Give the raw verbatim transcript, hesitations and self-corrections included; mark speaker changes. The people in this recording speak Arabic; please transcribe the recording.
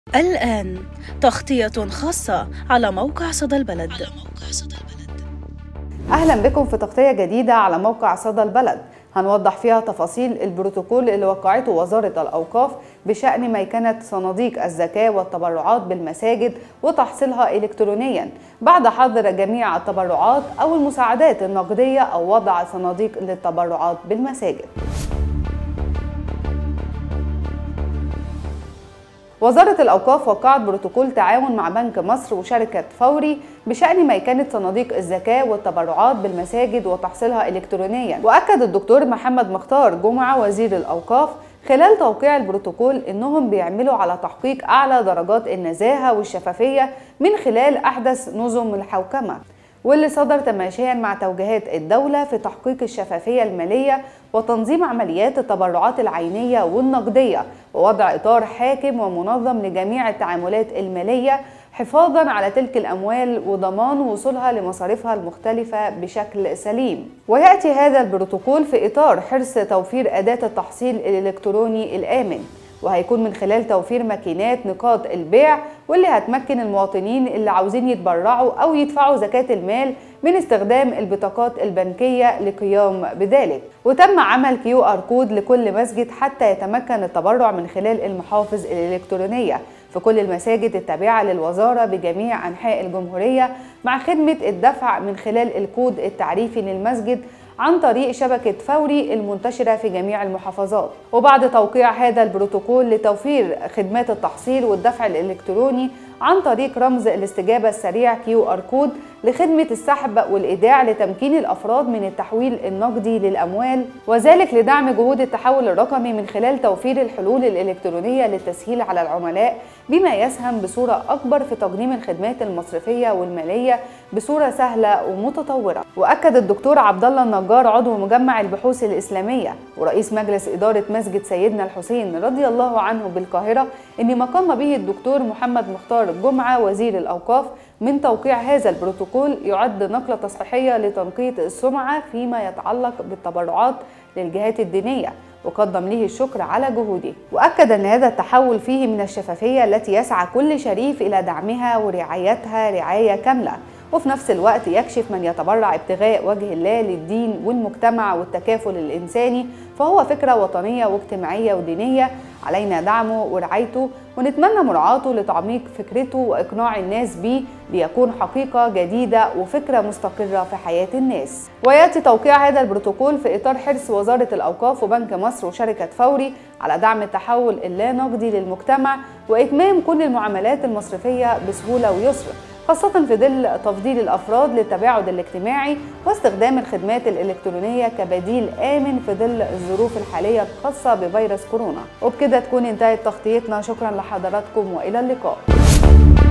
Speaker 1: الآن تغطية خاصة على موقع صدى البلد.
Speaker 2: أهلا بكم في تغطية جديدة على موقع صدى البلد، هنوضح فيها تفاصيل البروتوكول اللي وقعته وزارة الأوقاف بشأن ميكنة صناديق الزكاة والتبرعات بالمساجد وتحصيلها إلكترونيا بعد حظر جميع التبرعات أو المساعدات النقدية أو وضع صناديق للتبرعات بالمساجد. وزارة الأوقاف وقعت بروتوكول تعاون مع بنك مصر وشركة فوري بشأن ميكنة صناديق الزكاة والتبرعات بالمساجد وتحصيلها إلكترونيا. وأكد الدكتور محمد مختار جمعة وزير الأوقاف خلال توقيع البروتوكول إنهم بيعملوا على تحقيق أعلى درجات النزاهة والشفافية من خلال أحدث نظم الحوكمة، واللي صدر تماشيا مع توجيهات الدولة في تحقيق الشفافية المالية وتنظيم عمليات التبرعات العينية والنقدية ووضع إطار حاكم ومنظم لجميع التعاملات المالية حفاظا على تلك الأموال وضمان وصولها لمصاريفها المختلفة بشكل سليم. ويأتي هذا البروتوكول في إطار حرص توفير أداة التحصيل الإلكتروني الآمن، وهيكون من خلال توفير ماكينات نقاط البيع واللي هتمكن المواطنين اللي عاوزين يتبرعوا أو يدفعوا زكاة المال من استخدام البطاقات البنكية للقيام بذلك. وتم عمل كيو آر كود لكل مسجد حتى يتمكن التبرع من خلال المحافظ الإلكترونية في كل المساجد التابعة للوزارة بجميع أنحاء الجمهورية، مع خدمة الدفع من خلال الكود التعريفي للمسجد عن طريق شبكة فوري المنتشرة في جميع المحافظات. وبعد توقيع هذا البروتوكول لتوفير خدمات التحصيل والدفع الإلكتروني عن طريق رمز الاستجابة السريع كيو آر كود لخدمة السحب والإيداع لتمكين الأفراد من التحويل النقدي للأموال، وذلك لدعم جهود التحول الرقمي من خلال توفير الحلول الإلكترونية للتسهيل على العملاء، بما يسهم بصورة أكبر في تقديم الخدمات المصرفية والمالية بصورة سهلة ومتطورة. وأكد الدكتور عبد الله النجار عضو مجمع البحوث الإسلامية ورئيس مجلس إدارة مسجد سيدنا الحسين رضي الله عنه بالقاهرة إن ما قام به الدكتور محمد مختار جمعة وزير الأوقاف من توقيع هذا البروتوكول يعد نقلة تصحيحية لتنقية السمعة فيما يتعلق بالتبرعات للجهات الدينية، وقدم له الشكر على جهوده. وأكد أن هذا التحول فيه من الشفافية التي يسعى كل شريف إلى دعمها ورعايتها رعاية كاملة، وفي نفس الوقت يكشف من يتبرع ابتغاء وجه الله للدين والمجتمع والتكافل الإنساني، فهو فكرة وطنية واجتماعية ودينية علينا دعمه ورعايته، ونتمنى مراعاته لتعميق فكرته وإقناع الناس به ليكون حقيقة جديدة وفكرة مستقرة في حياة الناس. ويأتي توقيع هذا البروتوكول في إطار حرص وزارة الأوقاف وبنك مصر وشركة فوري على دعم التحول اللا نقدي للمجتمع وإتمام كل المعاملات المصرفية بسهولة ويسر، خاصة في ظل تفضيل الأفراد للتباعد الاجتماعي واستخدام الخدمات الإلكترونية كبديل آمن في ظل الظروف الحالية الخاصة بفيروس كورونا. وبكده تكون انتهت تغطيتنا، شكرا لحضراتكم وإلى اللقاء.